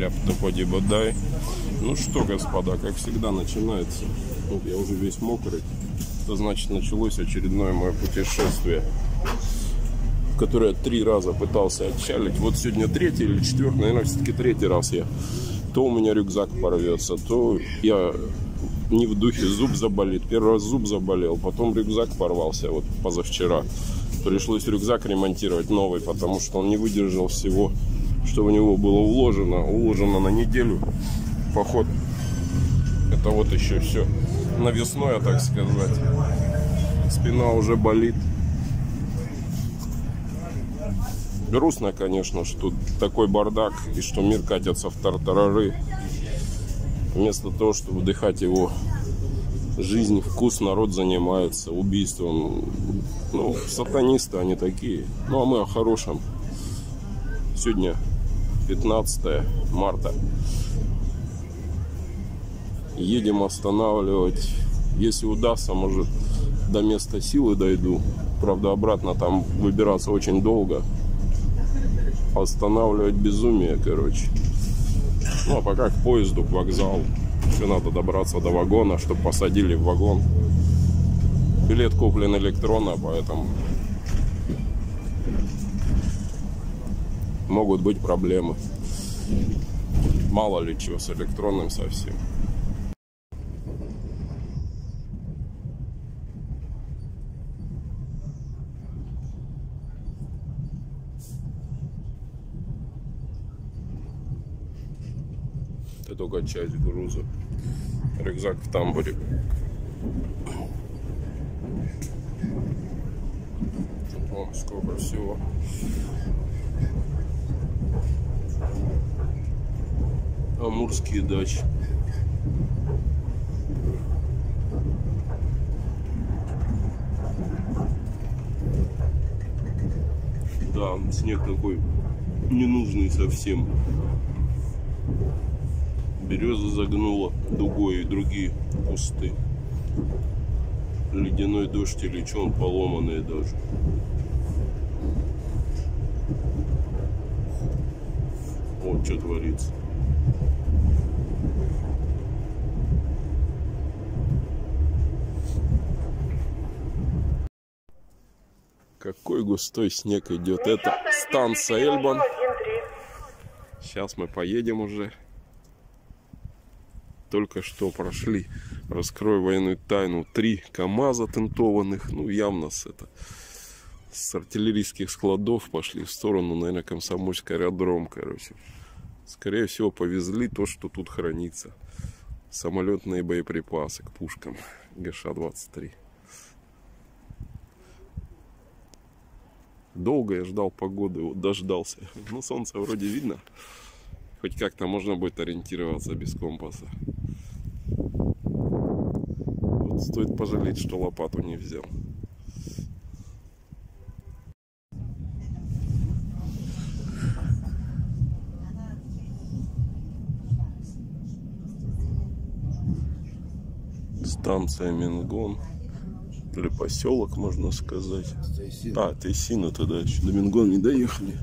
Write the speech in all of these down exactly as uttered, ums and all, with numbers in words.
ляптоподи бодай. Ну что, господа, как всегда начинается. Вот я уже весь мокрый. Это значит, началось очередное мое путешествие, в которое я три раза пытался отчалить. Вот сегодня третий или четвертый, наверное, все-таки третий раз я. То у меня рюкзак порвется, то я не в духе, зуб заболит. Первый раз зуб заболел, потом рюкзак порвался, вот позавчера. Пришлось рюкзак ремонтировать новый, потому что он не выдержал всего, что в него было уложено. Уложено на неделю. Поход. Это вот еще все навесное, так сказать. Спина уже болит. Грустно, конечно, что такой бардак и что мир катится в тартарары. Вместо того, чтобы вдыхать его жизнь, вкус, народ занимается убийством. Ну, сатанисты они такие. Ну, а мы о хорошем. Сегодня пятнадцатое марта. Едем останавливать. Если удастся, может, до места силы дойду. Правда, обратно там выбираться очень долго. Останавливать безумие, короче. Ну, а пока к поезду, к вокзалу. Еще надо добраться до вагона, чтобы посадили в вагон. Билет куплен электронно, поэтому могут быть проблемы. Мало ли чего с электронным совсем. Это только часть груза. Рюкзак в тамбуре. О, сколько всего. Амурские дачи. Да, снег такой ненужный совсем. Береза загнула дугой и другие кусты. Ледяной дождь или что, он поломанный даже. Вот что творится. Какой густой снег идет. Это станция Эльбан. Сейчас мы поедем уже. Только что прошли, раскрою военную тайну, три КАМАЗа тентованных. Ну, явно с, это, с артиллерийских складов пошли в сторону, наверное, Комсомольский аэродром, короче. Скорее всего, повезли то, что тут хранится. Самолетные боеприпасы к пушкам ГШ двадцать три. Долго я ждал погоды, вот дождался. Ну, солнце вроде видно. Хоть как-то можно будет ориентироваться без компаса. Вот стоит пожалеть, что лопату не взял. Станция Мингон. Или поселок, можно сказать. А, Тайсина тогда еще. До Мингон не доехали.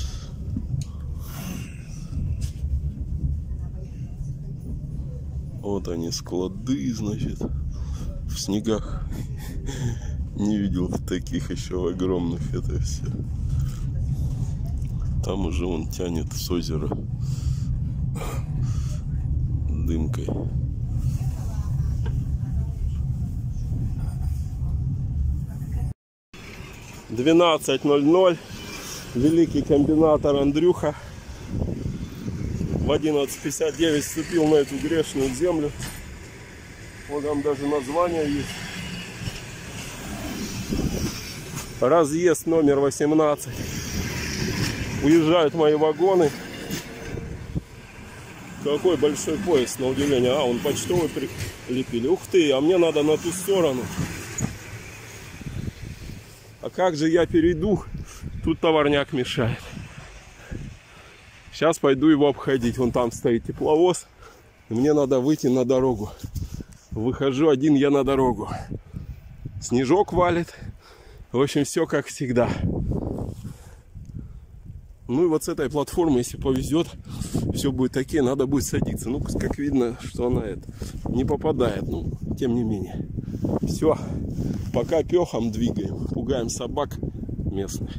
Вот они, склады, значит, в снегах. Не видел таких еще огромных, это все. Там уже он тянет с озера дымкой. двенадцать ноль ноль. Великий комбинатор Андрюха в одиннадцать пятьдесят девять вступил на эту грешную землю. Вот там даже название есть. Разъезд номер восемнадцать. Уезжают мои вагоны. Какой большой поезд, на удивление. А, он почтовый прилепили. Ух ты, а мне надо на ту сторону. А как же я перейду? Тут товарняк мешает. Сейчас пойду его обходить. Вон там стоит тепловоз. Мне надо выйти на дорогу. Выхожу один я на дорогу. Снежок валит. В общем, все как всегда. Ну и вот с этой платформы, если повезет, все будет окей, надо будет садиться. Ну, как видно, что она это не попадает. Ну, тем не менее. Все. Пока пехом двигаем. Пугаем собак местных.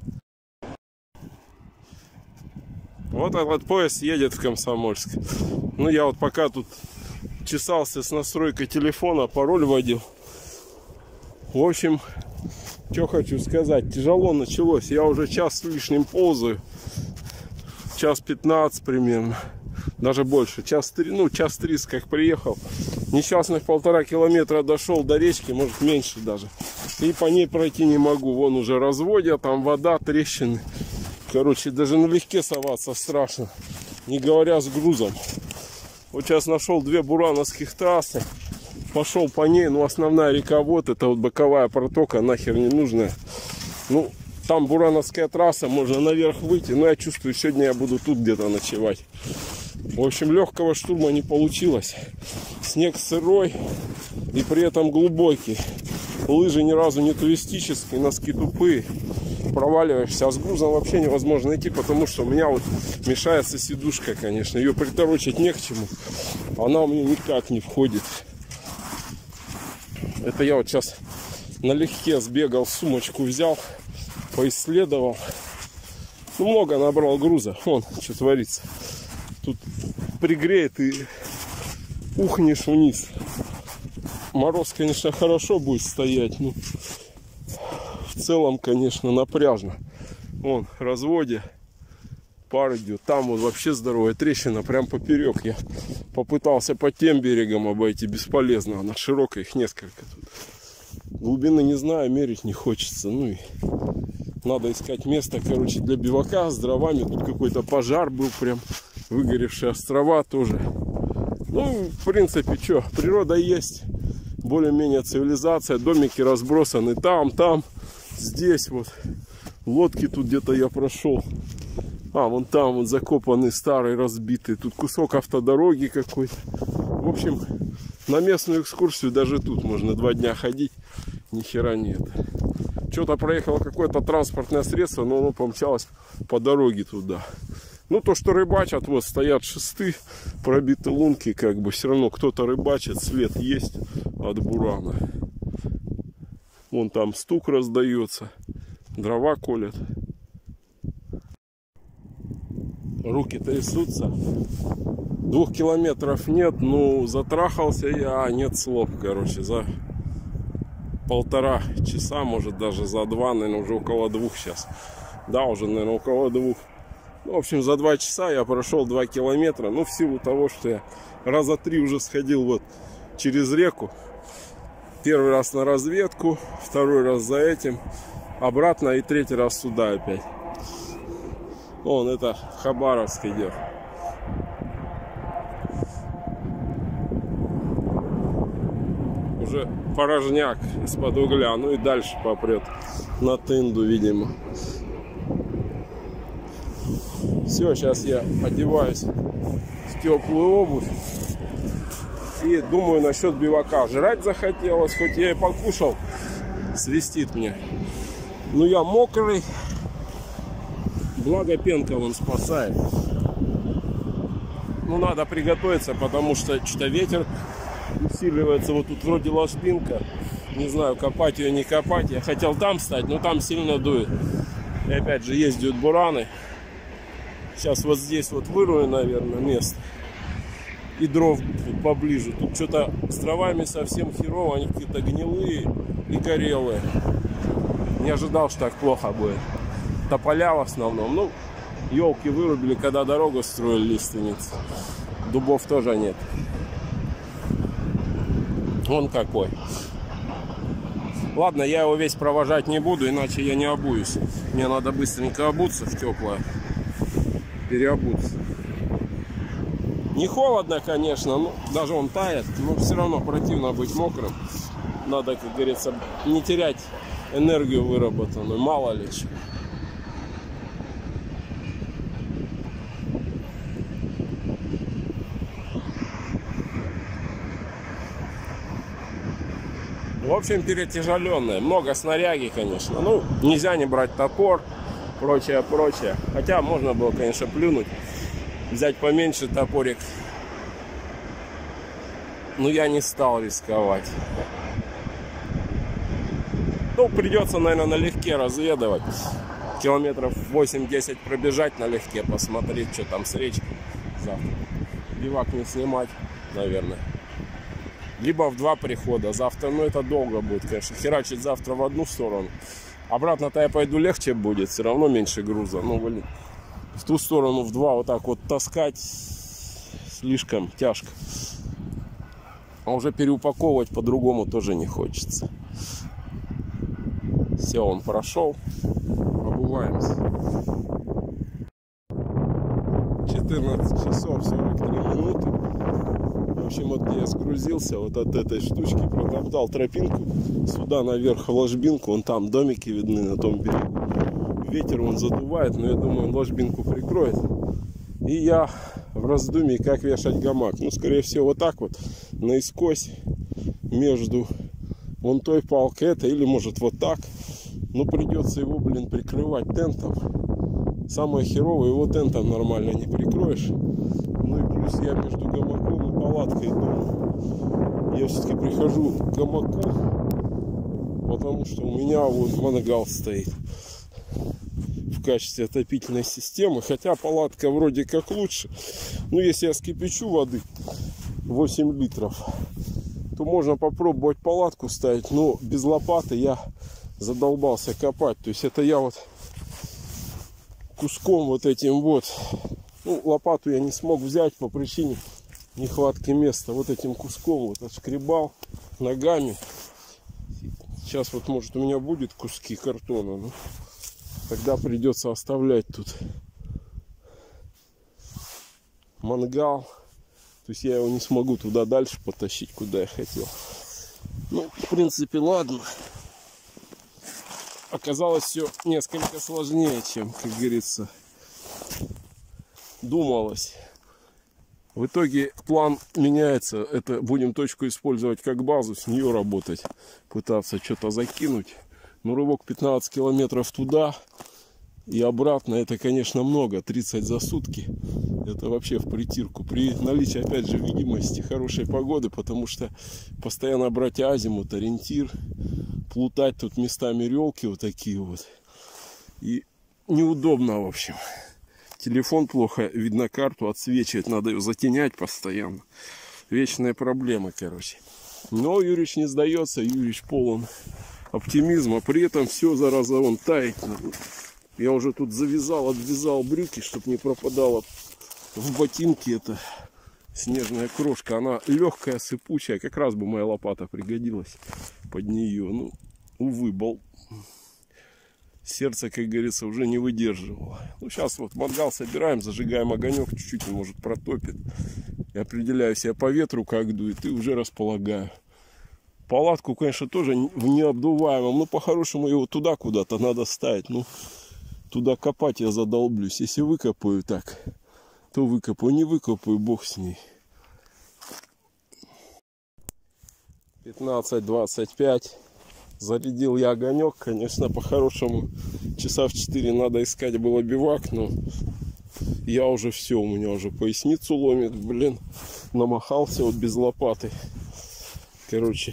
Вот этот поезд едет в Комсомольск. Ну, я вот пока тут чесался с настройкой телефона, пароль вводил. В общем, что хочу сказать. Тяжело началось. Я уже час с лишним ползаю. Час пятнадцать примерно. Даже больше. Час три, ну, час тридцать как приехал. Несчастных полтора километра дошел до речки, может меньше даже. И по ней пройти не могу. Вон уже разводья, там вода, трещины. Короче, даже налегке соваться страшно. Не говоря с грузом. Вот сейчас нашел две бурановских трассы. Пошел по ней. Ну, основная река вот. Это вот боковая протока. Нахер не нужная. Ну, там бурановская трасса. Можно наверх выйти. Но я чувствую, сегодня я буду тут где-то ночевать. В общем, легкого штурма не получилось. Снег сырой. И при этом глубокий. Лыжи ни разу не туристические. Носки тупые. Проваливаешься, а с грузом вообще невозможно идти, потому что у меня вот мешается сидушка, конечно, ее приторочить не к чему, она у меня никак не входит. Это я вот сейчас налегке сбегал, сумочку взял, поисследовал, ну, много набрал груза. Вон что творится, тут пригреет и ухнешь вниз. Мороз, конечно, хорошо будет стоять, но в целом, конечно, напряжно. Вон, разводе, пар идет. Там вот вообще здоровая трещина, прям поперек. Я попытался по тем берегам обойти, бесполезно. Она широкая, их несколько тут. Глубины не знаю, мерить не хочется. Ну и надо искать место, короче, для бивака с дровами. Тут какой-то пожар был, прям выгоревшие острова тоже. Ну, в принципе, что, природа есть. Более-менее цивилизация, домики разбросаны там, там. Здесь вот лодки тут где-то я прошел. А, вон там вот закопанный старый, разбитый. Тут кусок автодороги какой-то. В общем, на местную экскурсию даже тут можно два дня ходить. Ни хера нет. Что-то проехало какое-то транспортное средство, но оно помчалось по дороге туда. Ну, то, что рыбачат, вот стоят шесты, пробиты лунки, как бы все равно кто-то рыбачит, след есть от бурана. Вон там стук раздается, дрова колят. Руки трясутся. Двух километров нет, ну затрахался я, а нет слов, короче, за полтора часа, может даже за два, наверное, уже около двух сейчас. Да, уже, наверное, около двух. Ну, в общем, за два часа я прошел два километра, ну, в силу того, что я раза три уже сходил вот через реку. Первый раз на разведку, второй раз за этим, обратно и третий раз сюда опять. Вон, это Хабаровск идет. Уже порожняк из-под угля, ну и дальше попрет на Тынду, видимо. Все, сейчас я одеваюсь в теплую обувь. И думаю насчет бивака. Жрать захотелось, хоть я и покушал. Свистит мне. Ну я мокрый. Благо пенка вон спасает. Ну надо приготовиться, потому что что-то ветер усиливается. Вот тут вроде ложбинка. Не знаю, копать ее, не копать. Я хотел там встать, но там сильно дует. И опять же ездят бураны. Сейчас вот здесь вот вырую, наверное, место. И дров тут поближе. Тут что-то с дровами совсем херово. Они какие-то гнилые и горелые. Не ожидал, что так плохо будет. Тополя в основном. Ну, елки вырубили, когда дорогу строили, лиственницы. Дубов тоже нет. Вон какой. Ладно, я его весь провожать не буду, иначе я не обуюсь. Мне надо быстренько обуться в теплое. Переобуться. Не холодно, конечно, ну, даже он тает, но все равно противно быть мокрым. Надо, как говорится, не терять энергию выработанную, мало ли чего. В общем, перетяжеленная. Много снаряги, конечно. Ну, нельзя не брать топор. прочее, прочее. Хотя можно было, конечно, плюнуть, взять поменьше топорик. Но я не стал рисковать. Ну, придется, наверное, налегке разведывать. Километров восемь-десять пробежать налегке, посмотреть, что там с речки завтра. Бивак не снимать, наверное. Либо в два прихода завтра. Ну, это долго будет, конечно. Херачить завтра в одну сторону. Обратно-то я пойду легче будет. Все равно меньше груза. Ну, блин. В ту сторону в два вот так вот таскать слишком тяжко. А уже переупаковывать по-другому тоже не хочется. Все, он прошел. Обуваемся. четырнадцать часов сорок три минуты. В общем, вот где я сгрузился, вот от этой штучки протоптал тропинку сюда наверх в ложбинку. Вон там домики видны на том берегу. Ветер он задувает, но я думаю, он ложбинку прикроет. И я в раздумье, как вешать гамак. Ну, скорее всего, вот так вот наискось между вон той палкой этой, или может вот так. Но придется его, блин, прикрывать тентом. Самое херовое, его тентом нормально не прикроешь. Ну и плюс я между гамаком и палаткой думаю. Я все-таки прихожу к гамаку, потому что у меня вот мангал стоит в качестве отопительной системы. Хотя палатка вроде как лучше. Ну, если я скипячу воды восемь литров, то можно попробовать палатку ставить. Но без лопаты я задолбался копать. То есть это я вот куском вот этим вот. Ну, лопату я не смог взять по причине нехватки места. Вот этим куском вот отшкребал ногами. Сейчас вот может у меня будет куски картона. Но тогда придется оставлять тут мангал. То есть я его не смогу туда дальше потащить, куда я хотел. Ну, в принципе, ладно. Оказалось все несколько сложнее, чем, как говорится, думалось. В итоге план меняется. Это будем точку использовать как базу, с нее работать, пытаться что-то закинуть. Но рывок пятнадцать километров туда и обратно, это, конечно, много. тридцать за сутки. Это вообще в притирку. При наличии, опять же, видимости, хорошей погоды, потому что постоянно брать азимут, ориентир, плутать тут местами релки вот такие вот. И неудобно, в общем. Телефон плохо видно, карту отсвечивает, надо ее затенять постоянно. Вечные проблемы, короче. Но Юрич не сдается, Юрич полон оптимизма. При этом все, зараза, он тает. Я уже тут завязал, обвязал брюки, чтобы не пропадало в ботинке эта снежная крошка. Она легкая, сыпучая. Как раз бы моя лопата пригодилась под нее. Ну, увы, бол... сердце, как говорится, уже не выдерживало. Ну, сейчас вот мангал собираем, зажигаем огонек, чуть-чуть он, может, протопит. Я определяю себя по ветру, как дует, и уже располагаю. Палатку, конечно, тоже в необдуваемом, но по-хорошему его туда куда-то надо ставить. Ну, туда копать я задолблюсь. Если выкопаю так, то выкопаю. Не выкопаю, бог с ней. пятнадцать двадцать пять. Зарядил я огонек. Конечно, по-хорошему часа в четыре надо искать было бивак, но я уже все, у меня уже поясницу ломит, блин. Намахался вот без лопаты. Короче,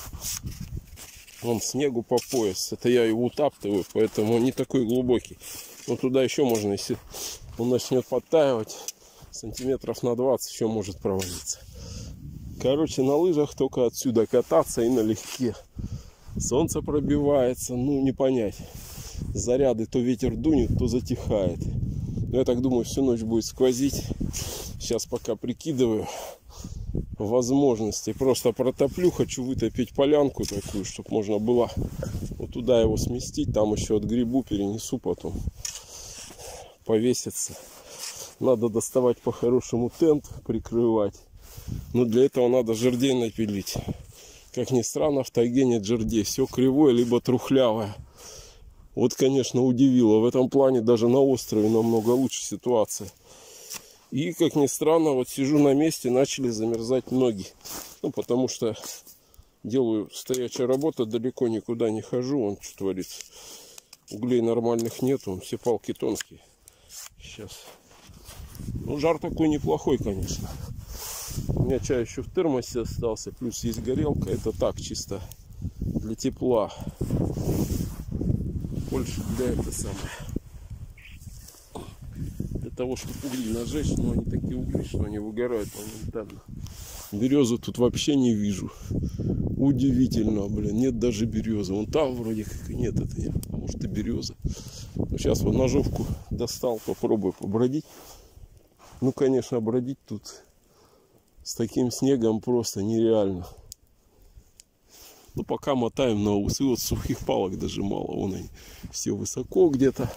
вон снегу по пояс. Это я его утаптываю, поэтому он не такой глубокий. Но туда еще можно, если он начнет подтаивать, сантиметров на двадцать еще может провалиться. Короче, на лыжах только отсюда кататься и налегке. Солнце пробивается, ну не понять. Заряды то ветер дунет, то затихает. Но я так думаю, всю ночь будет сквозить. Сейчас пока прикидываю возможности. Просто протоплю, хочу вытопить полянку такую, чтобы можно было вот туда его сместить. Там еще от грибу перенесу потом. Повеситься. Надо доставать по-хорошему тент, прикрывать. Но для этого надо жердей напилить. Как ни странно, в тайге нет жердей. Все кривое, либо трухлявое. Вот, конечно, удивило. В этом плане даже на острове намного лучше ситуация. И, как ни странно, вот сижу на месте, начали замерзать ноги. Ну, потому что делаю стоячая работа, далеко никуда не хожу. Вон что творится. Углей нормальных нет, вон, все палки тонкие. Сейчас. Ну, жар такой неплохой, конечно. У меня чай еще в термосе остался, плюс есть горелка. Это так, чисто для тепла. Больше для этого самое. Для того, чтобы угли нажечь, но они такие угли, что они выгорают моментально. Березы тут вообще не вижу. Удивительно, блин, нет даже березы. Вон там вроде как и нет, это нет. А может и береза. Ну, сейчас вот ножовку достал, попробую побродить. Ну, конечно, бродить тут с таким снегом просто нереально. Ну, пока мотаем на усы, вот сухих палок даже мало. Вон они все высоко где-то.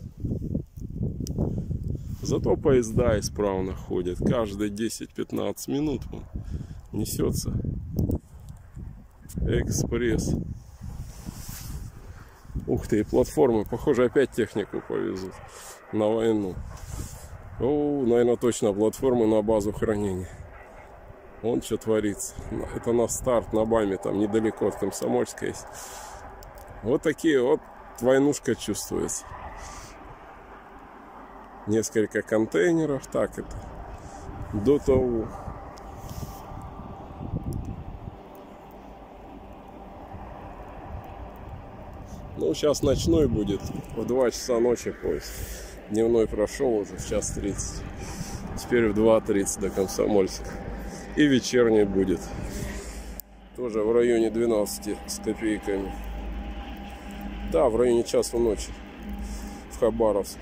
Зато поезда исправно ходят. Каждые десять-пятнадцать минут вон, несется экспресс. Ух ты, и платформы. Похоже, опять технику повезут на войну. О, наверное, точно платформы на базу хранения. Вон что творится. Это на старт на БАМе, там недалеко от Комсомольска есть. Вот такие вот войнушка чувствуется. Несколько контейнеров. Так это до того. Ну, сейчас ночной будет. В два часа ночи поезд. Дневной прошел уже в час тридцать. Теперь в два тридцать до Комсомольска. И вечерний будет. Тоже в районе двенадцати с копейками. Да, в районе часа ночи. В Хабаровск.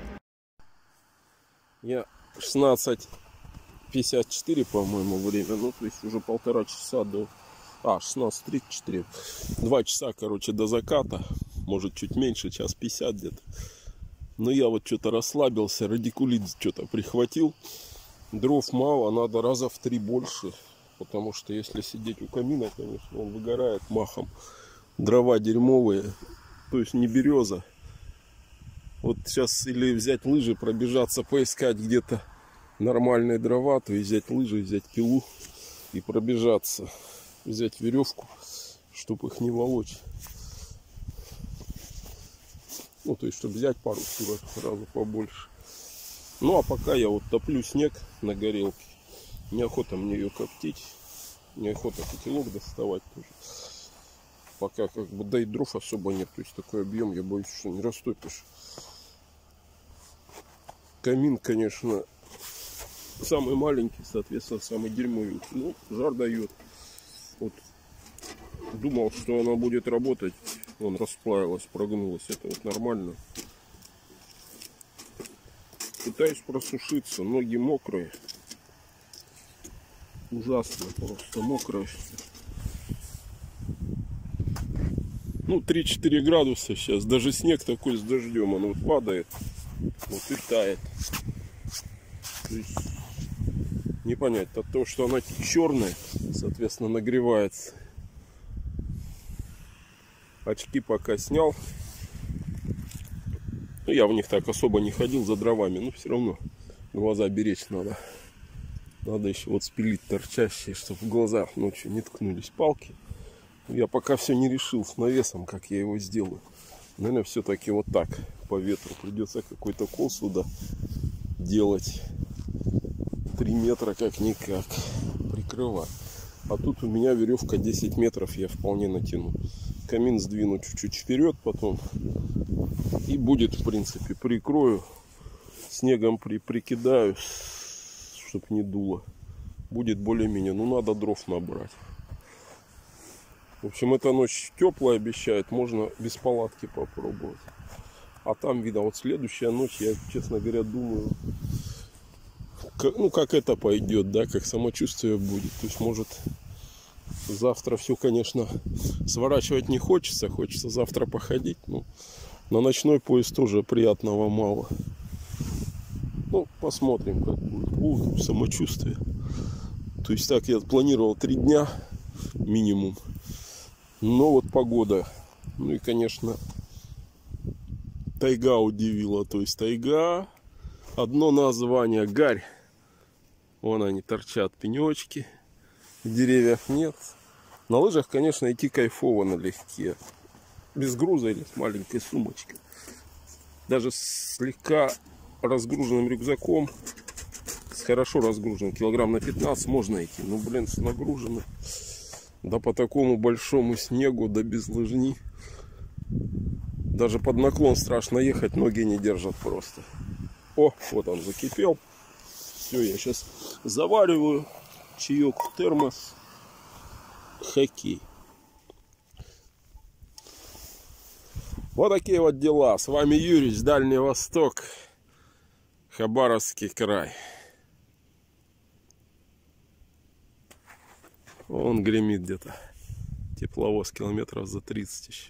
Я шестнадцать пятьдесят четыре, по-моему, время. Ну, то есть уже полтора часа до... А, шестнадцать тридцать четыре. Два часа, короче, до заката. Может, чуть меньше, час пятьдесят где-то. Но я вот что-то расслабился. Радикулит что-то прихватил. Дров мало, надо раза в три больше. Потому что если сидеть у камина, конечно, он выгорает махом. Дрова дерьмовые. То есть не береза. Вот сейчас или взять лыжи, пробежаться, поискать где-то нормальные дрова, то есть взять лыжи, взять пилу и пробежаться. Взять веревку, чтобы их не волочь. Ну, то есть, чтобы взять пару сурок сразу побольше. Ну, а пока я вот топлю снег на горелке. Неохота мне ее коптить. Неохота котелок доставать тоже. Пока как бы да и дров особо нет. То есть, такой объем, я боюсь, что не растопишь. Камин, конечно, самый маленький, соответственно, самый дерьмовый. Ну, жар дает. Вот думал, что она будет работать. Вон расплавилась, прогнулась. Это вот нормально. Пытаюсь просушиться. Ноги мокрые. Ужасно, просто мокрые. Ну, три-четыре градуса сейчас. Даже снег такой с дождем. Он вот падает. Вот и тает. То есть не понять. От того, что она черная, соответственно, нагревается. Очки пока снял. Ну, я в них так особо не ходил за дровами. Но все равно глаза беречь надо. Надо еще вот спилить торчащие, чтобы в глаза ночью не ткнулись палки. Я пока все не решил с навесом, как я его сделаю. Наверное, все-таки вот так по ветру. Придется какой-то кол сюда делать. три метра как-никак прикрывать. А тут у меня веревка десять метров, я вполне натяну. Камин сдвину чуть-чуть вперед потом. И будет, в принципе, прикрою. Снегом при прикидаю, чтобы не дуло. Будет более-менее. Ну, надо дров набрать. В общем, эта ночь теплая обещает. Можно без палатки попробовать. А там, видно, вот следующая ночь, я, честно говоря, думаю, как, ну, как это пойдет, да, как самочувствие будет. То есть, может, завтра все, конечно, сворачивать не хочется. Хочется завтра походить. Ну, на ночной поезд тоже приятного мало. Ну, посмотрим, как будет. Будет самочувствие. То есть, так я планировал три дня минимум. Но вот погода. Ну и, конечно, тайга удивила. То есть, тайга. Одно название — гарь. Вон они торчат, пенечки. Деревьев нет. На лыжах, конечно, идти кайфово налегке. без груза или с маленькой сумочкой. Даже с слегка разгруженным рюкзаком, с хорошо разгруженным, килограмм на пятнадцать можно идти. Ну, блин, с нагруженным, да по такому большому снегу, да без лыжни. Даже под наклон страшно ехать, ноги не держат просто. О, вот он закипел. Все, я сейчас завариваю чаек в термос. Хоккей. Вот такие вот дела. С вами Юрий, Дальний Восток, Хабаровский край. Он гремит где-то. Тепловоз километров за тридцать еще.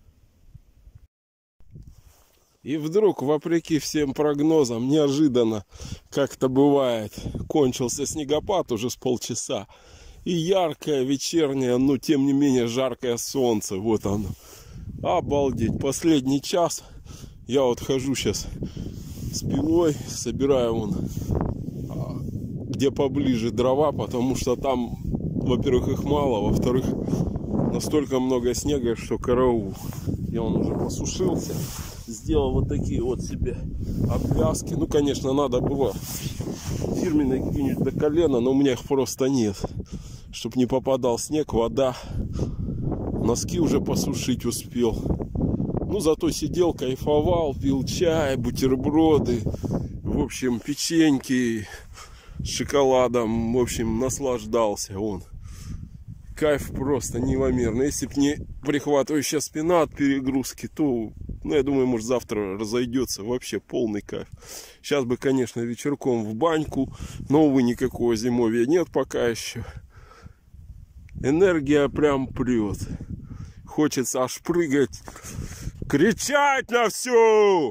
И вдруг, вопреки всем прогнозам, неожиданно, как это бывает, кончился снегопад уже с полчаса. И яркое вечернее, но тем не менее жаркое солнце. Вот оно. Обалдеть. Последний час. Я вот хожу сейчас с пилой, собираю вон, где поближе дрова, потому что там, во-первых, их мало, во-вторых, настолько много снега, что караул. Я он уже посушился. Сделал вот такие вот себе обвязки. Ну, конечно, надо было фирменные какие-нибудь до колена, но у меня их просто нет. Чтоб не попадал снег, вода. Носки уже посушить успел. Ну, зато сидел, кайфовал, пил чай, бутерброды. В общем, печеньки с шоколадом. В общем, наслаждался он. Кайф просто неимоверный. Если б не прихватывающая спина от перегрузки, то, ну, я думаю, может, завтра разойдется. Вообще полный кайф. Сейчас бы, конечно, вечерком в баньку. Но, увы, никакого зимовья нет пока еще. Энергия прям прет. Хочется аж прыгать. Кричать на всю!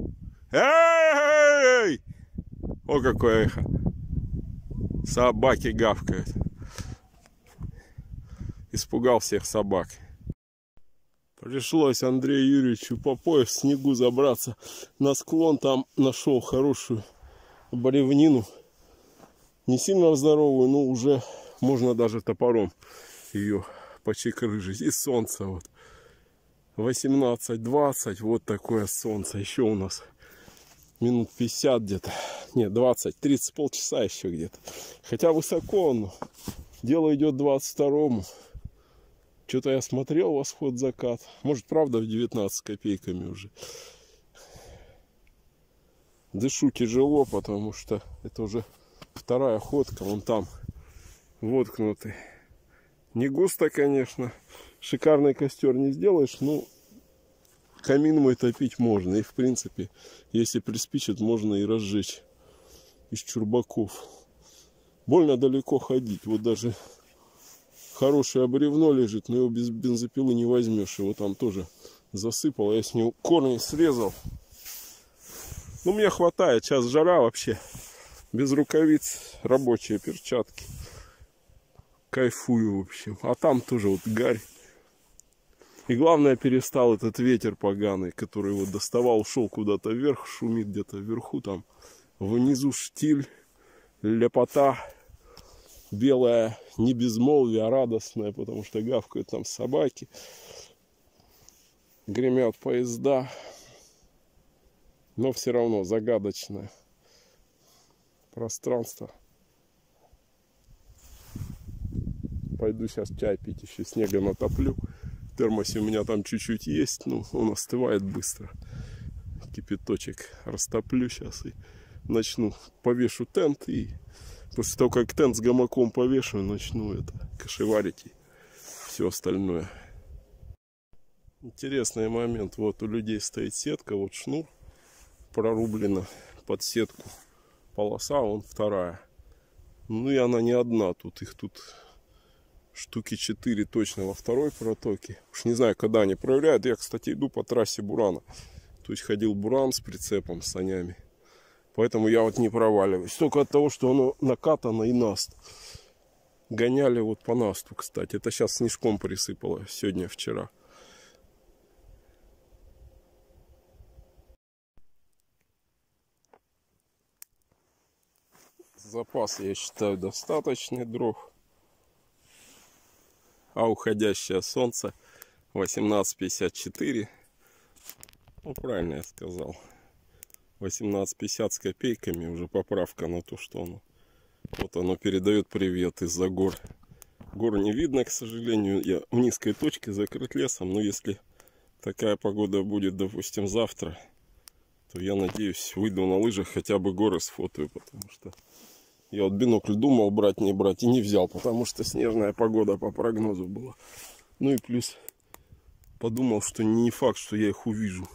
Эй! О, какое эхо. Собаки гавкают. Испугал всех собак. Пришлось Андрею Юрьевичу по пояс в снегу забраться на склон. Там нашел хорошую бревнину. Не сильно здоровую, но уже можно даже топором ее почекрыжить. И солнце вот. восемнадцать двадцать. Вот такое солнце. Еще у нас минут пятьдесят где-то. Нет, двадцать тридцать, полчаса еще где-то. Хотя высоко, но дело идет двадцать второму. Что-то я смотрел восход-закат. Может, правда, в девятнадцать копейками уже. Дышу тяжело, потому что это уже вторая ходка. Вон там воткнутый. Не густо, конечно. Шикарный костер не сделаешь, но камин мой топить можно. И, в принципе, если приспичит, можно и разжечь из чурбаков. Больно далеко ходить. Вот даже хорошее бревно лежит, но его без бензопилы не возьмешь. Его там тоже засыпал. Я с него корни срезал. Ну, мне хватает. Сейчас жара вообще. Без рукавиц, рабочие перчатки. Кайфую, в общем. А там тоже вот гарь. И главное, перестал этот ветер поганый, который вот доставал, ушел куда-то вверх, шумит где-то вверху, там внизу штиль, лепота. Белое не безмолвие, а радостное, потому что гавкают там собаки. Гремят поезда. Но все равно загадочное пространство. Пойду сейчас чай пить, еще снега натоплю. В термосе у меня там чуть-чуть есть, ну, он остывает быстро. Кипяточек растоплю сейчас и начну, повешу тент. И после того, как тент с гамаком повешу, начну это кашеварить и все остальное. Интересный момент. Вот у людей стоит сетка, вот шнур прорублена под сетку. Полоса, вон вторая. Ну и она не одна, тут их тут штуки четыре точно во второй протоке. Уж не знаю, когда они проверяют. Я, кстати, иду по трассе Бурана. То есть ходил Буран с прицепом, с санями. Поэтому я вот не проваливаюсь. Только от того, что оно накатано и наст. Гоняли вот по насту, кстати. Это сейчас снежком присыпало сегодня, вчера. Запас, я считаю, достаточный дров. А уходящее солнце восемнадцать пятьдесят четыре. Ну, правильно я сказал. восемнадцать пятьдесят с копейками. Уже поправка на то, что оно. Вот оно передает привет из-за гор. Гор не видно, к сожалению. Я в низкой точке, закрыт лесом. Но если такая погода будет, допустим, завтра, то я надеюсь, выйду на лыжах, хотя бы горы сфотою. Потому что я вот бинокль думал брать, не брать, и не взял. Потому что снежная погода по прогнозу была. Ну и плюс подумал, что не факт, что я их увижу.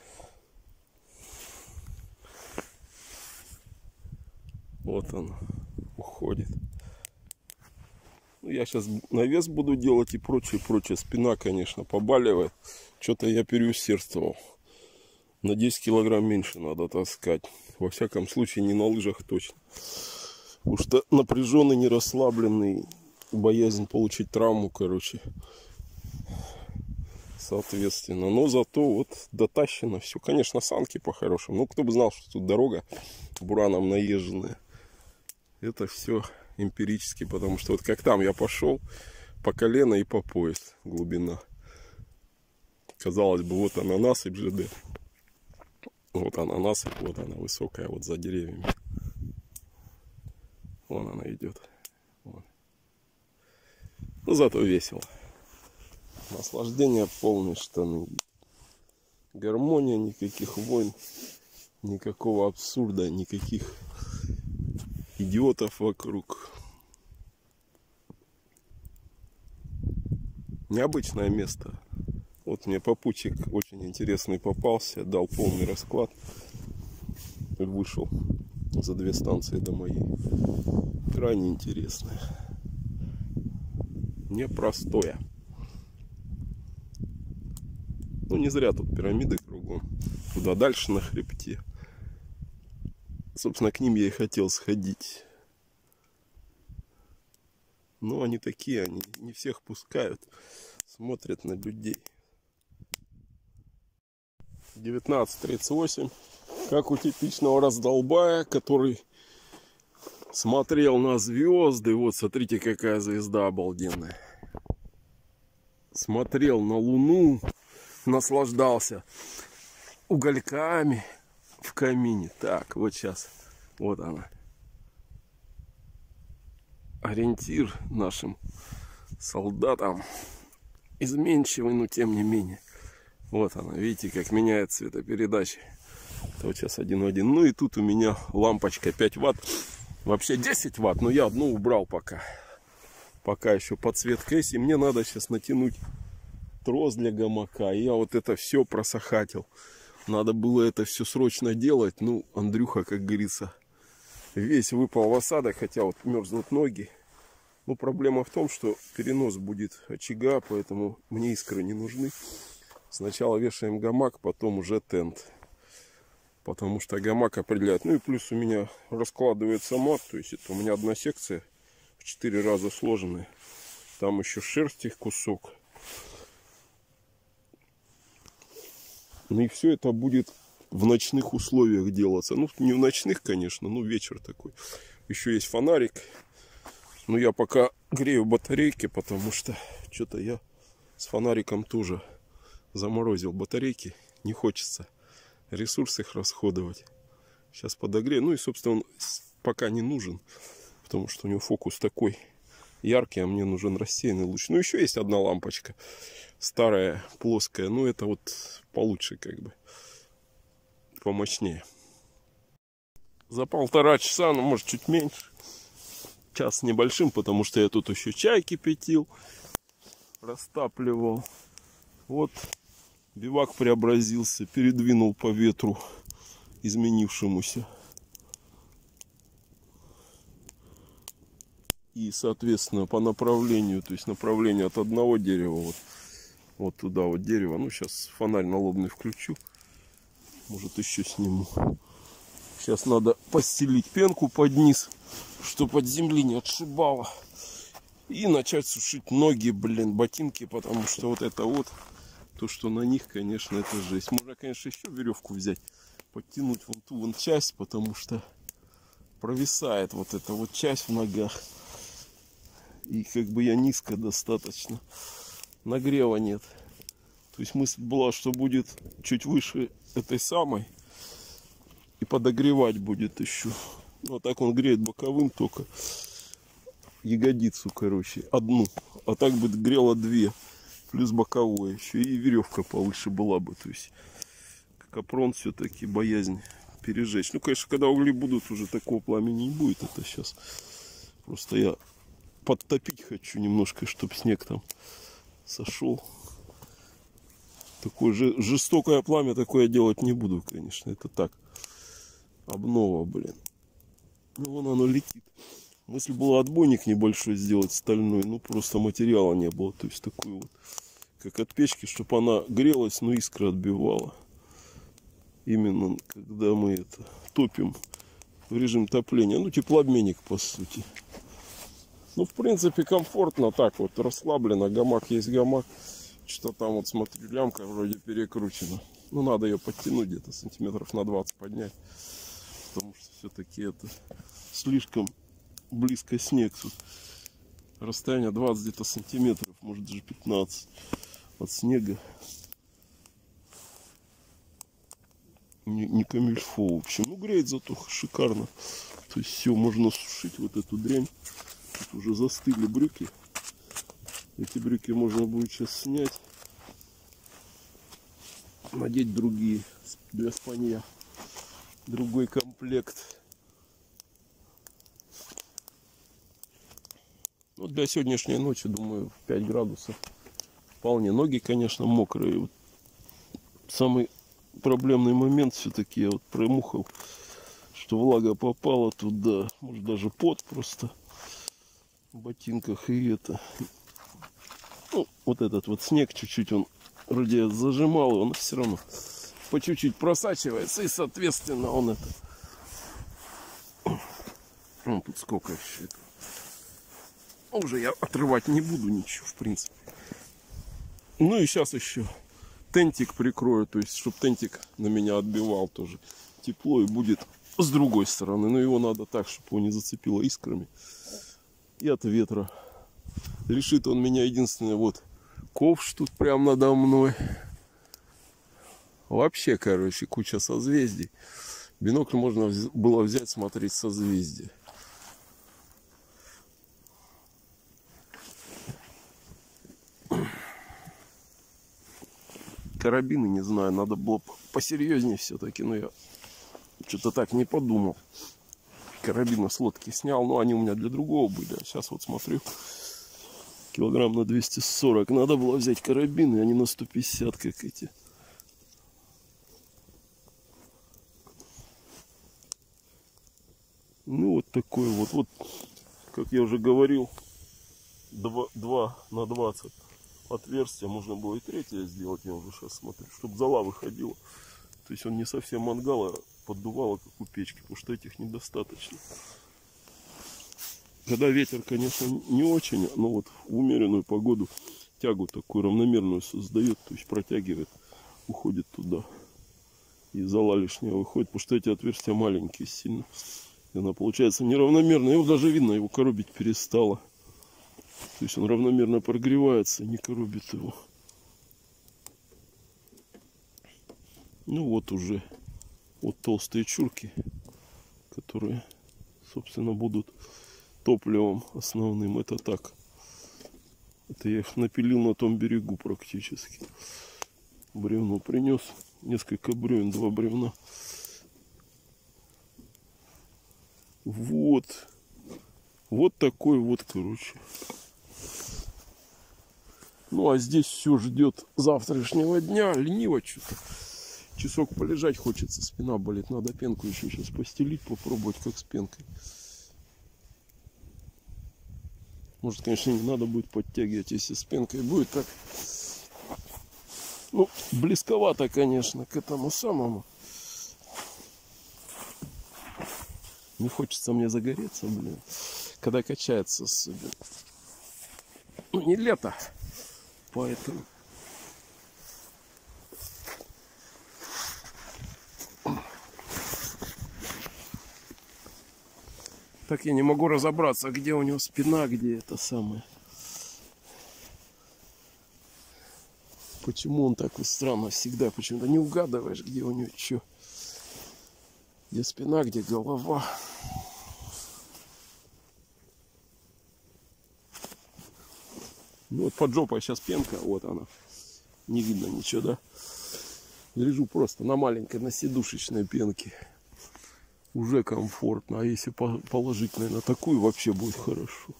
Вот он уходит. Я сейчас навес буду делать и прочее, прочее. Спина, конечно, побаливает. Что-то я переусердствовал. На десять килограмм меньше надо таскать. Во всяком случае, не на лыжах точно. Потому что напряженный, не расслабленный, боязнь получить травму, короче. Соответственно. Но зато вот дотащено все. Конечно, санки по-хорошему. Ну, кто бы знал, что тут дорога бураном наезженная. Это все эмпирически, потому что вот как там я пошел по колено и по пояс глубина. Казалось бы, вот она насыпь ЖД. Вот она насыпь, вот она высокая, вот за деревьями. Вон она идет. Вон. Ну, зато весело. Наслаждение полные штаны. Гармония, никаких войн, никакого абсурда, никаких идиотов вокруг. Необычное место. Вот мне попутчик очень интересный попался. Дал полный расклад. Вышел за две станции до моей. Крайне интересное. Непростое. Ну, не зря тут пирамиды кругом. Куда дальше на хребте. Собственно, к ним я и хотел сходить. Но они такие, они не всех пускают. Смотрят на людей. девятнадцать тридцать восемь. Как у типичного раздолбая, который смотрел на звезды. Вот, смотрите, какая звезда обалденная. Смотрел на Луну. Наслаждался угольками в камине. Так, вот сейчас. Вот она. Ориентир нашим солдатам. Изменчивый, но тем не менее. Вот она. Видите, как меняет цветопередача. Это вот сейчас один в один. Ну и тут у меня лампочка пять ватт. Вообще десять ватт, но я одну убрал пока. Пока еще подсветка есть. И мне надо сейчас натянуть трос для гамака. И я вот это все просохатил. Надо было это все срочно делать. Ну, Андрюха, как говорится, весь выпал в осадок. Хотя вот мерзнут ноги. Ну, проблема в том, что перенос будет очага. Поэтому мне искры не нужны. Сначала вешаем гамак, потом уже тент. Потому что гамак определяет. Ну и плюс у меня раскладывается мат. То есть это у меня одна секция в четыре раза сложенная. Там еще шерсти кусок. Ну и все это будет в ночных условиях делаться. Ну, не в ночных, конечно, но вечер такой. Еще есть фонарик. Но я пока грею батарейки, потому что что-то я с фонариком тоже заморозил батарейки. Не хочется ресурсы их расходовать. Сейчас подогрею. Ну и, собственно, он пока не нужен. Потому что у него фокус такой яркий, а мне нужен рассеянный луч. Ну, еще есть одна лампочка. Старая, плоская. Ну, это вот получше, как бы. Помощнее. За полтора часа, ну, может, чуть меньше. Час с небольшим, потому что я тут еще чай кипятил. Растапливал. Вот. Бивак преобразился. Передвинул по ветру изменившемуся. И, соответственно, по направлению, то есть направление от одного дерева вот, вот туда вот дерево. Ну, сейчас фонарь налобный включу. Может, еще сниму. Сейчас надо постелить пенку под низ, чтобы от земли не отшибало. И начать сушить ноги, блин, ботинки, потому что вот это вот, то, что на них, конечно, это жесть. Можно, конечно, еще веревку взять, подтянуть вон ту вон часть, потому что провисает вот эта вот часть в ногах. И как бы я низко достаточно. Нагрева нет. То есть мысль была, что будет чуть выше этой самой. И подогревать будет еще. Ну, а так он греет боковым только. Ягодицу, короче, одну. А так бы грело две. Плюс боковое еще. И веревка повыше была бы. То есть капрон все-таки боязнь пережечь. Ну, конечно, когда угли будут, уже такого пламени не будет. Это сейчас просто я подтопить хочу немножко, чтобы снег там сошел. Такое же жестокое пламя такое делать не буду, конечно. Это так. Обнова, блин. Ну, вон оно летит. Мысль была отбойник небольшой сделать стальной. Ну, просто материала не было. То есть такой вот, как от печки, чтобы она грелась, но искры отбивала. Именно когда мы это топим в режим топления. Ну, теплообменник, по сути. Ну, в принципе, комфортно так вот, расслабленно. Гамак есть гамак. Что там вот, смотрю, лямка вроде перекручена. Ну, надо ее подтянуть где-то сантиметров на двадцать поднять. Потому что все-таки это слишком близко снег. Тут расстояние двадцать где-то сантиметров, может даже пятнадцать от снега. Не, не камильфо, в общем. Ну, греет зато шикарно. То есть все, можно сушить вот эту дрянь. Тут уже застыли брюки. Эти брюки можно будет сейчас снять. Надеть другие. Для спанья. Другой комплект. Ну, для сегодняшней ночи, думаю, пять градусов. Вполне. Ноги, конечно, мокрые. Вот самый проблемный момент все-таки я вот промухал, что влага попала туда. Может, даже пот просто в ботинках. И это... Ну, вот этот вот снег чуть-чуть он вроде зажимал, и он все равно по чуть-чуть просачивается, и соответственно он это... Ну, тут сколько еще этого. Уже я отрывать не буду ничего, в принципе. Ну и сейчас еще тентик прикрою, то есть, чтобы тентик на меня отбивал тоже тепло, и будет с другой стороны. Но его надо так, чтобы его не зацепило искрами и от ветра. Решит он меня единственное, вот ковш тут прямо надо мной. Вообще, короче, куча созвездий. Бинокль можно было взять, смотреть созвездия. Карабины, не знаю, надо было посерьезнее все-таки, но я что-то так не подумал. Карабины с лодки снял, но они у меня для другого были. А сейчас вот смотрю, килограмм на двести сорок. Надо было взять карабины, а не на сто пятьдесят, как эти. Ну, вот такой вот. Вот, как я уже говорил, два на двадцать отверстия. Можно было и третье сделать, я уже сейчас смотрю, чтобы зола выходила. То есть он не совсем мангала поддувало, как у печки, потому что этих недостаточно. Когда ветер, конечно, не очень, но вот в умеренную погоду тягу такую равномерную создает, то есть протягивает, уходит туда. И зола лишняя выходит, потому что эти отверстия маленькие сильно. И она получается неравномерная. Его даже видно, его коробить перестало. То есть он равномерно прогревается и не коробит его. Ну вот уже вот толстые чурки, которые, собственно, будут топливом основным. Это так. Это я их напилил на том берегу практически. Бревно принес. Несколько бревен, два бревна. Вот. Вот такой вот, короче. Ну, а здесь все ждет завтрашнего дня. Лениво что-то. Часок полежать хочется. Спина болит. Надо пенку еще сейчас постелить, попробовать, как с пенкой. Может, конечно, не надо будет подтягивать, если с пенкой будет так. Ну, близковато, конечно, к этому самому. Не хочется мне загореться, блин. Когда качается особенно. Ну, не лето. Поэтому. Так я не могу разобраться, где у него спина, где это самое. Почему он так вот странно всегда? Почему-то не угадываешь, где у него что. Где спина, где голова. Ну вот под жопой сейчас пенка, вот она. Не видно ничего, да? Лежу просто на маленькой, на сидушечной пенке. Уже комфортно. А если положить, наверное, такую, вообще будет хорошо.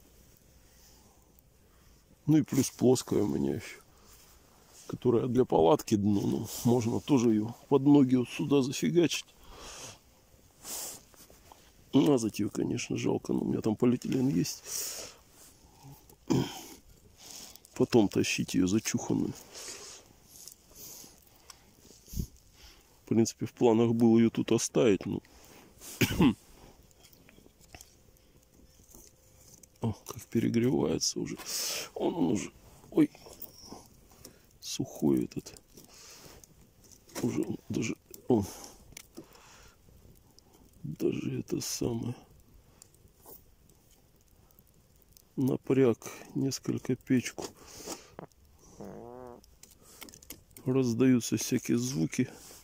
Ну и плюс плоская у меня еще. Которая для палатки дно. Ну, можно тоже ее под ноги вот сюда зафигачить. Мазать ее, конечно, жалко. Но у меня там полиэтилен есть. Потом тащить ее зачуханную. В принципе, в планах было ее тут оставить, но... О, как перегревается уже. Он, он уже... Ой. Сухой этот. Уже он даже... О. Даже это самое... Напряг несколько печку. Раздаются всякие звуки.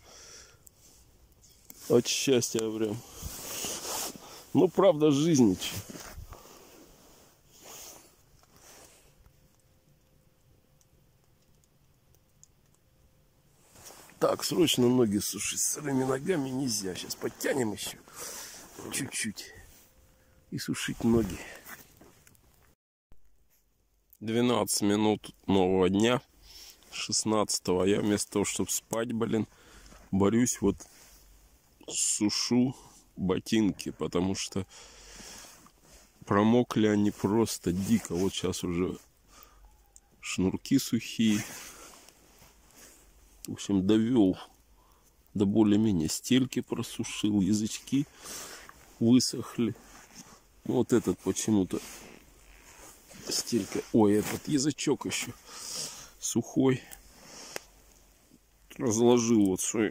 От счастья прям. Ну, правда, жизнь. Так, срочно ноги сушить. С сырыми ногами нельзя. Сейчас подтянем еще. Чуть-чуть. И сушить ноги. двенадцать минут нового дня. шестнадцатого. Я вместо того, чтобы спать, блин, борюсь вот... Сушу ботинки, потому что промокли они просто дико. Вот сейчас уже шнурки сухие. В общем, довел до более-менее стельки, просушил, язычки высохли. Вот этот почему-то стелька. Ой, этот язычок еще сухой. Разложил вот свой.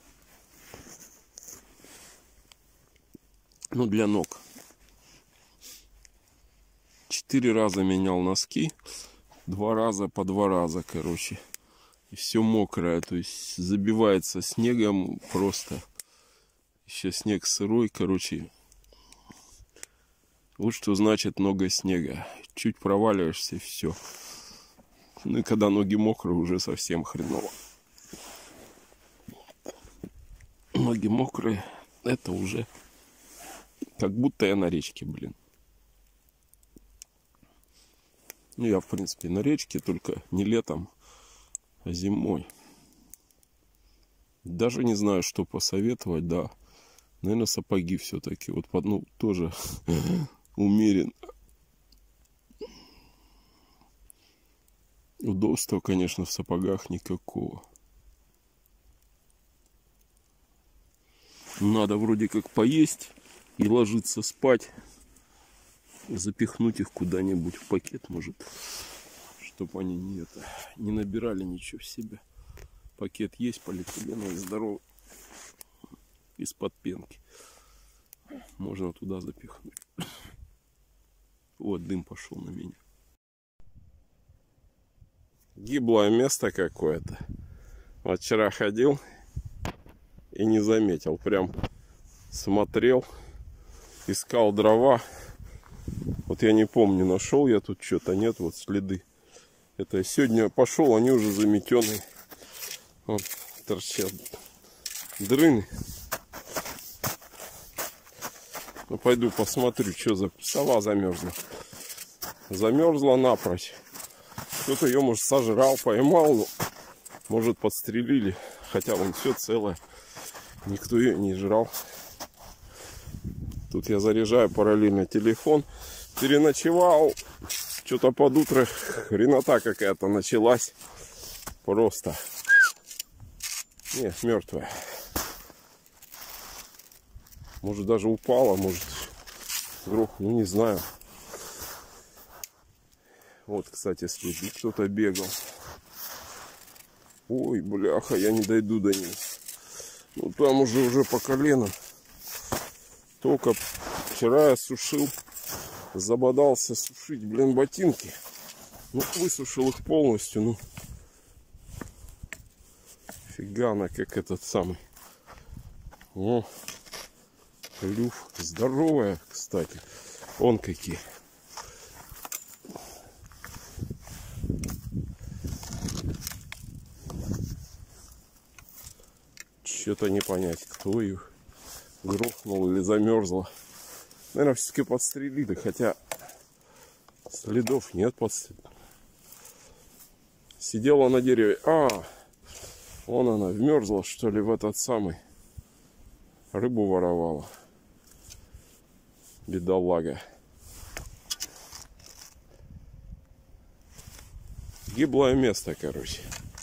Ну, для ног. Четыре раза менял носки. Два раза по два раза, короче. И все мокрое. То есть забивается снегом просто. Еще снег сырой, короче. Вот что значит много снега. Чуть проваливаешься и все. Ну и когда ноги мокрые, уже совсем хреново. Ноги мокрые. Это уже... Как будто я на речке, блин. Ну, я, в принципе, на речке, только не летом, а зимой. Даже не знаю, что посоветовать, да. Наверное, сапоги все-таки. Вот, ну, тоже умеренно. Удобства, конечно, в сапогах никакого. Надо вроде как поесть. И ложиться спать, запихнуть их куда-нибудь в пакет, может, чтобы они не, это, не набирали ничего в себя. Пакет есть полиэтиленовый, здоровый, из-под пенки. Можно туда запихнуть. Вот дым пошел на меня. Гиблое место какое-то. Вот вчера ходил и не заметил, прям смотрел. Искал дрова. Вот я не помню, нашел я тут что-то. Нет, вот следы. Это сегодня пошел, они уже заметенные. Вот торчат дрыны. Ну, пойду посмотрю, что за сова замерзла. Замерзла напрочь. Кто-то ее, может, сожрал, поймал. Ну, может, подстрелили. Хотя вон все целое. Никто ее не жрал. Тут я заряжаю параллельно телефон. Переночевал. Что-то под утро хренота какая-то началась. Просто. Нет, мертвая. Может, даже упала, может, грох, ну не знаю. Вот, кстати, следы, кто-то бегал. Ой, бляха, я не дойду до них. Ну, там уже, уже по колено. Только вчера я сушил, забодался сушить, блин, ботинки. Ну, высушил их полностью, ну, Нифига она как этот самый. О, клюв здоровая, кстати. Вон какие. Что-то не понять, кто их грохнул или замерзла. Наверное, все-таки подстрелили, хотя следов нет подстрелили. Сидела на дереве. А, вон она, вмерзла, что ли, в этот самый. Рыбу воровала. Бедолага. Гиблое место, короче.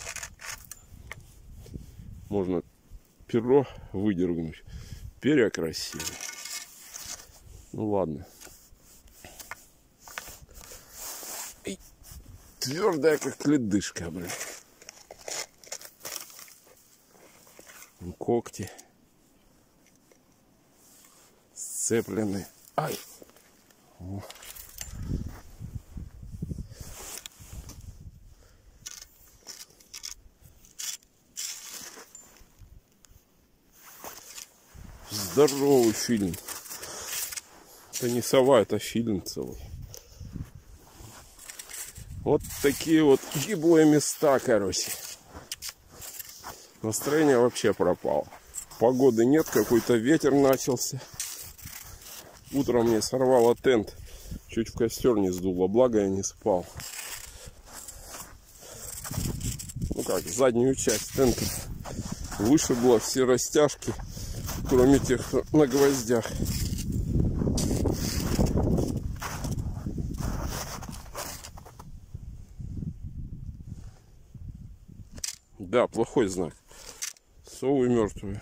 Можно перо выдергнуть. Перья красивые. Ну ладно. И твердая, как ледышка, блин. Когти сцеплены. Ай! О. Здоровый фильм. Это не сова, это фильм целый. Вот такие вот гиблые места, короче. Настроение вообще пропало. Погоды нет, какой-то ветер начался. Утром мне сорвало тент. Чуть в костер не сдуло, благо я не спал. Ну как, заднюю часть тента вышибло, все растяжки, кроме тех, что на гвоздях. Да, плохой знак. Совы мертвые.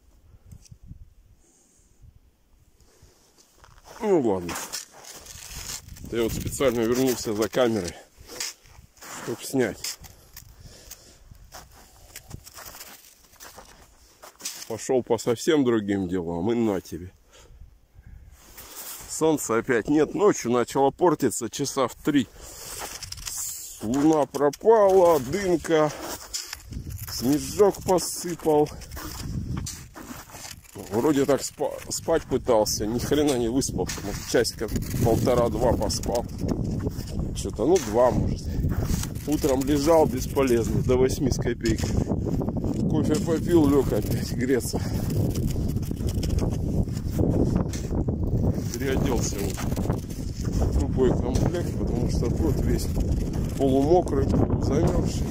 Ну ладно. Я вот специально вернулся за камерой, чтобы снять. Пошел по совсем другим делам, и на тебе. Солнца опять нет. Ночью начало портиться часа в три. Луна пропала, дымка. Снежок посыпал. Вроде так спа спать пытался, ни хрена не выспался. Может, часика полтора-два поспал. Что-то, ну, два, может. Утром лежал бесполезно, до восьми с копейками. Кофе попил, лег опять греться. Переоделся в любой комплект, потому что тот весь полумокрый, полузамерзший.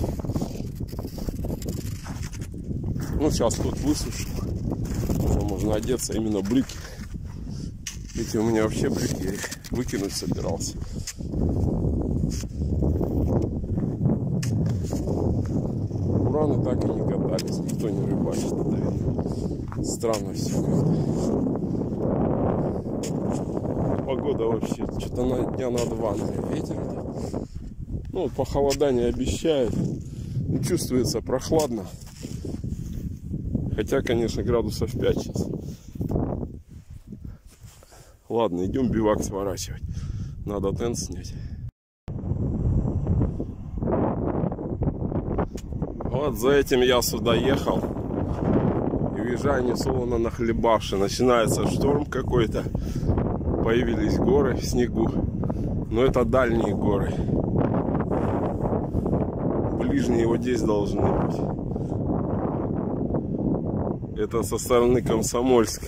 Ну, сейчас тут высушил. Можно одеться, именно брюки. Эти у меня вообще брюки, я их выкинуть собирался. Ураны так и не катались, никто не рыбачит. Это видно. Странно все как-то. Погода вообще что-то на дня на два, наверное, ветер. Ну, похолодание обещает. Чувствуется прохладно. Хотя, конечно, градусов пять сейчас. Ладно, идем бивак сворачивать. Надо тент снять. Вот за этим я сюда ехал. И въезжаю несолоно нахлебавши. Начинается шторм какой-то. Появились горы в снегу. Но это дальние горы. Ближние вот здесь должны быть. Это со стороны Комсомольска.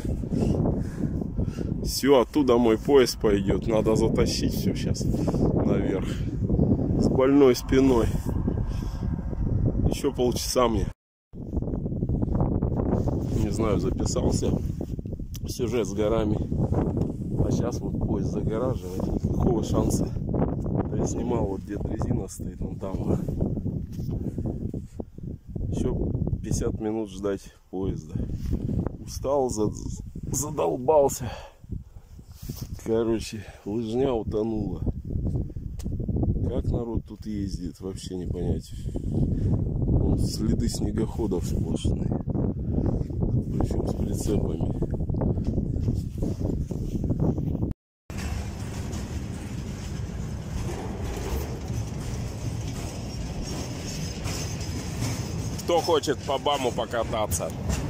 Все, оттуда мой поезд пойдет. Надо затащить все сейчас наверх. С больной спиной. Еще полчаса мне. Не знаю, записался сюжет с горами. А сейчас вот поезд загораживает. Никакого шанса. Я снимал вот где дрезина стоит. Вон там. Еще пятьдесят минут ждать поезда. Устал, задолбался. Короче, лыжня утонула. Как народ тут ездит, вообще не понять. Вон следы снегоходов сплошные. Причем с прицепами. Кто хочет по БАМу покататься?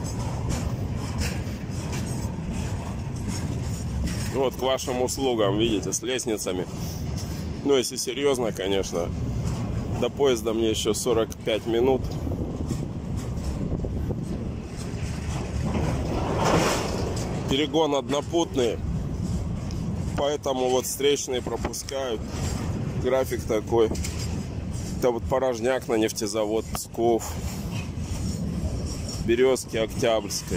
Вот к вашим услугам, видите, с лестницами. Ну, если серьезно, конечно, до поезда мне еще сорок пять минут. Перегон однопутный, поэтому вот встречные пропускают. График такой. Это вот Порожняк на нефтезавод Псков, Березки Октябрьской,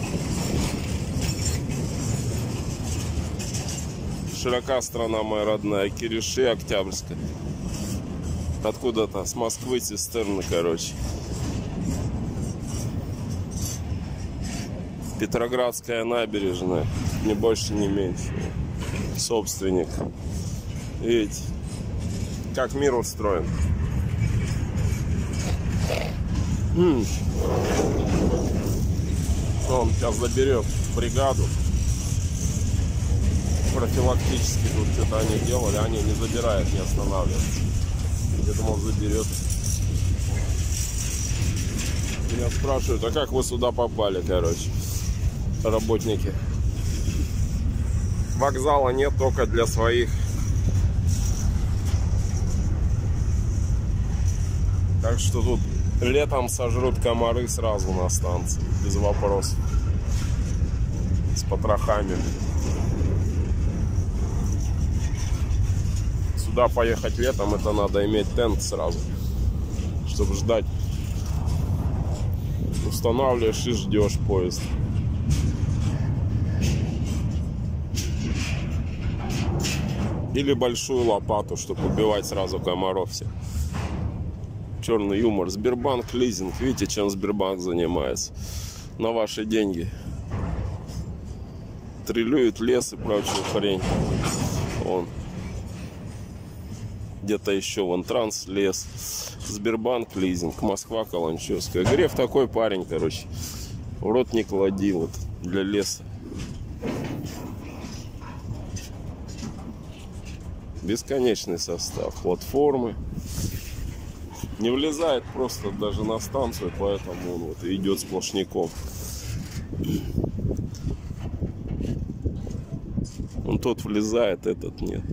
широка страна моя родная, Кириши Октябрьская. Откуда-то с Москвы цистерны, короче. Петроградская набережная, ни больше, ни меньше. Собственник. Видите, как мир устроен. М-м. Он сейчас заберет бригаду. Профилактически тут что-то они делали, они не забирают, не останавливают. Я думал, заберет. Меня спрашивают, а как вы сюда попали, короче, работники? Вокзала нет, только для своих. Так что тут летом сожрут комары сразу на станции, без вопросов. С потрохами. Сюда поехать летом, это надо иметь тент сразу, чтобы ждать. Устанавливаешь и ждешь поезд. Или большую лопату, чтобы убивать сразу комаров всех. Черный юмор. Сбербанк лизинг. Видите, чем Сбербанк занимается? На ваши деньги. Триллюет лес и прочую хрень. Вон. Где-то еще вон Транс, лес. Сбербанк лизинг. Москва, Каланчевская. Греф такой парень, короче. В рот не клади вот для леса. Бесконечный состав. Платформы. Не влезает просто даже на станцию, поэтому он вот идет сплошняком. Он тот влезает, этот нет.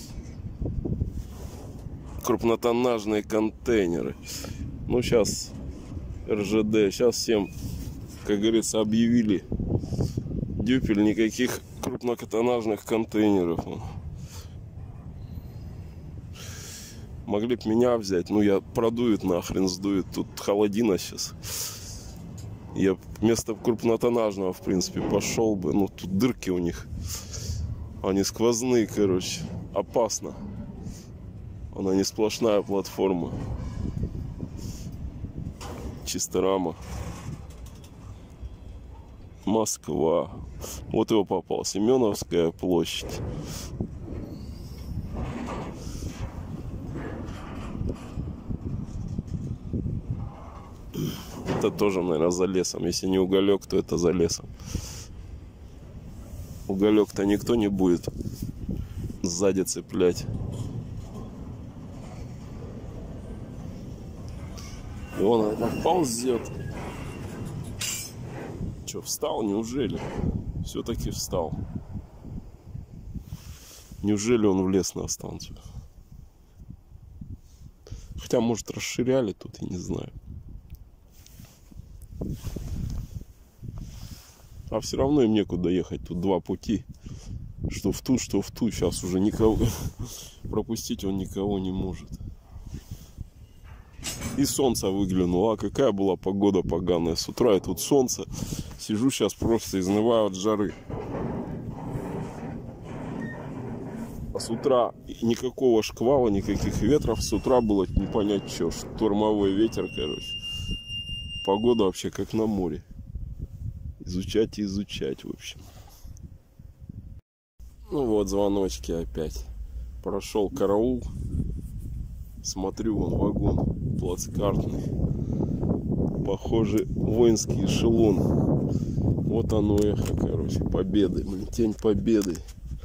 Крупнотоннажные контейнеры. Ну, сейчас эр жэ дэ. Сейчас всем, как говорится, объявили дюпель, никаких крупнотоннажных контейнеров. Могли бы меня взять, ну я продует нахрен, сдует. Тут холодина сейчас. Я вместо крупнотоннажного, в принципе, пошел бы. Ну, тут дырки у них. Они сквозные, короче. Опасно. Она не сплошная платформа. Чисто рама. Москва. Вот его попал. Семеновская площадь. Это тоже, наверное, за лесом. Если не уголек, то это за лесом. Уголек-то никто не будет сзади цеплять. И он это ползет. Че, встал? Неужели? Все-таки встал. Неужели он влез на станцию? Хотя, может, расширяли тут, я не знаю. А все равно им некуда ехать. Тут два пути. Что в ту, что в ту. Сейчас уже никого пропустить он никого не может. И солнце выглянуло. А какая была погода поганая. С утра и тут солнце. Сижу сейчас просто изнываю от жары. А с утра никакого шквала, никаких ветров. С утра было не понять что. Штормовой ветер, короче. Погода вообще как на море. Изучать и изучать, в общем. Ну вот, звоночки опять. Прошел караул. Смотрю, вон вагон плацкартный. Похоже, воинский эшелон. Вот оно эхо, короче, победы. Блин, тень победы.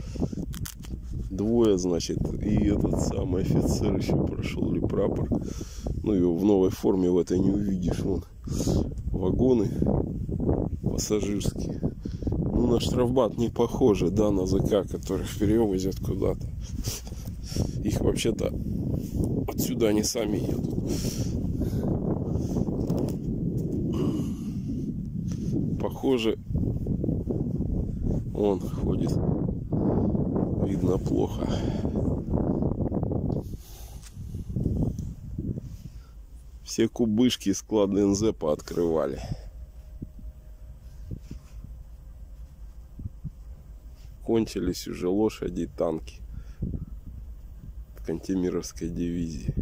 Двое, значит, и этот самый офицер еще прошел, или прапор. Ну, его в новой форме в этой не увидишь, вон. вагоны пассажирские. Ну, на штрафбат не похоже, да, на ЗК, которых перевозят куда-то. Их вообще-то отсюда они сами едут. Похоже, он ходит. Видно плохо. Все кубышки склады эн зэ пооткрывали. Кончились уже лошади и танки Кантемировской дивизии.